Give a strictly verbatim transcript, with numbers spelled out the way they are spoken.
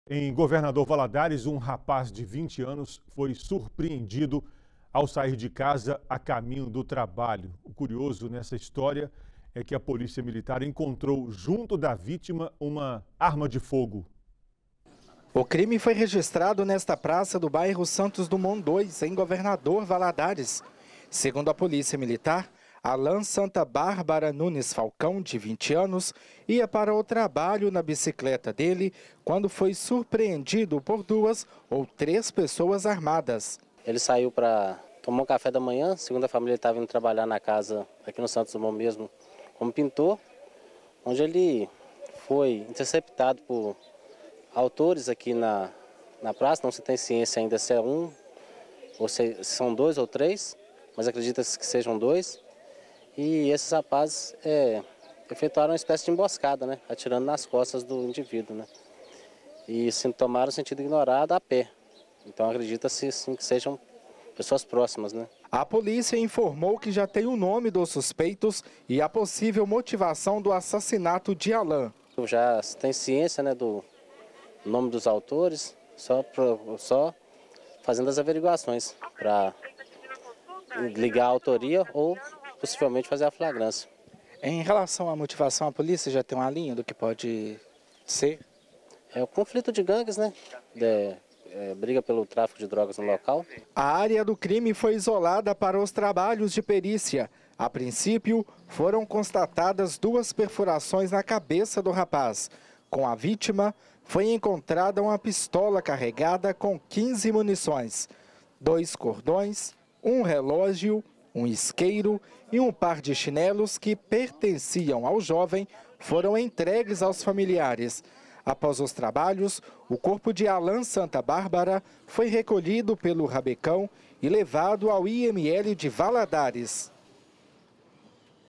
Em Governador Valadares, um rapaz de vinte anos foi surpreendido ao sair de casa a caminho do trabalho. O curioso nessa história é que a Polícia Militar encontrou junto da vítima uma arma de fogo. O crime foi registrado nesta praça do bairro Santos Dumont dois, em Governador Valadares. Segundo a Polícia Militar, Alan Santa Bárbara Nunes Falcão, de vinte anos, ia para o trabalho na bicicleta dele quando foi surpreendido por duas ou três pessoas armadas. Ele saiu para tomar um café da manhã, segundo a família ele estava indo trabalhar na casa aqui no Santos Dumont mesmo, como pintor, onde ele foi interceptado por autores aqui na, na praça. Não se tem ciência ainda se é um, ou se são dois ou três, mas acredita-se que sejam dois. E esses rapazes é, efetuaram uma espécie de emboscada, né, atirando nas costas do indivíduo, né, e se tomaram o sentido ignorado a pé. Então acredita-se sim que sejam pessoas próximas, né. A polícia informou que já tem o nome dos suspeitos e a possível motivação do assassinato de Alan. Já se tem ciência, né, do nome dos autores, só, pro, só fazendo as averiguações para ligar a autoria ou possivelmente fazer a flagrância. Em relação à motivação, a polícia já tem uma linha do que pode ser? É o conflito de gangues, né? É, é, briga pelo tráfico de drogas no local. A área do crime foi isolada para os trabalhos de perícia. A princípio, foram constatadas duas perfurações na cabeça do rapaz. Com a vítima, foi encontrada uma pistola carregada com quinze munições, dois cordões, um relógio, um isqueiro e um par de chinelos que pertenciam ao jovem foram entregues aos familiares. Após os trabalhos, o corpo de Alan Santa Bárbara foi recolhido pelo Rabecão e levado ao I M L de Valadares.